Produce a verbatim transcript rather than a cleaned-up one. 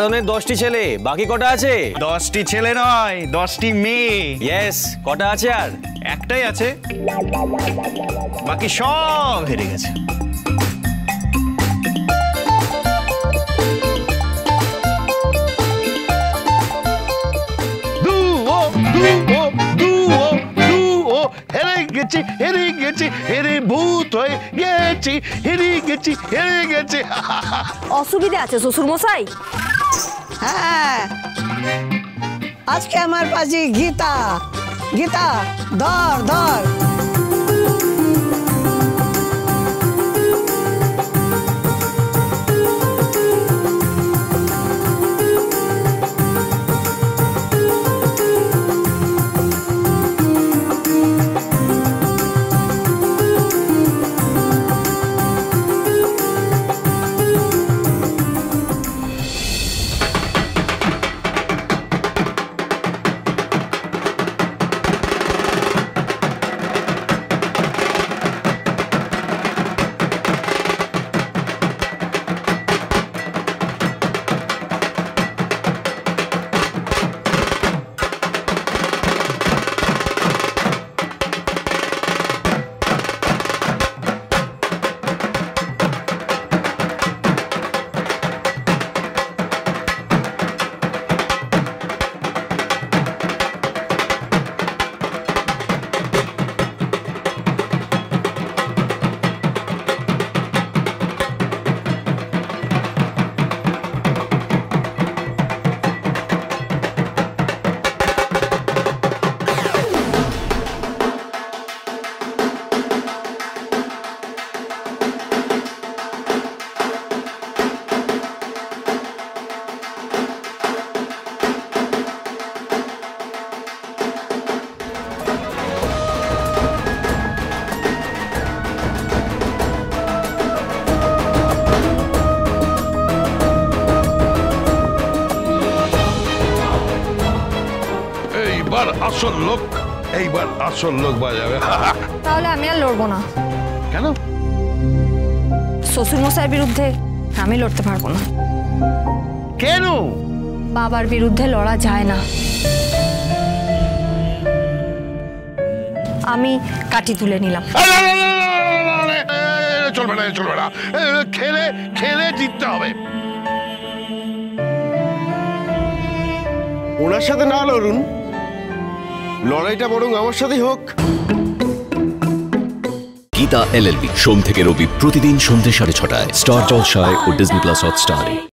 বাঁধনের দশটি ছেলে, বাকি কটা আছে? দশটি ছেলে নয়, দশটি মেয়ে। ইয়েস, কটা আছে আর? একটাই আছে, বাকি সব হেরে গেছে। হেরে গেছি হেরে গেছি হেরে ভূত হয়ে গেছি, হেরে গেছি হেরে গেছি। অসুবিধা আছে শ্বশুর মশাই? হ্যাঁ, আজকে আমার পাশে গীতা। গীতা ধর ধর। এইবার আসল লোক, এইবার আসল লোক বাজাবে। তাহলে আমি আর লড়বো না। কেন? শ্বশুর মশাইয়ের বিরুদ্ধে আমি লড়তে পারবো না। কেন? বাবার বিরুদ্ধে লড়া যায় না। আমি কাঠি তুলে নিলাম। চলবে না চলবে না, খেলে খেলে জিততে হবে। ওনার সাথে না লড়ুন, লড়াইটা বরং আমার সাথেই হোক। গীতা এল এল বি সোম থেকে রবি প্রতিদিন সন্ধ্যে সাড়ে ছটায় স্টার জলসায় ও ডিজনি প্লাস হটস্টারে।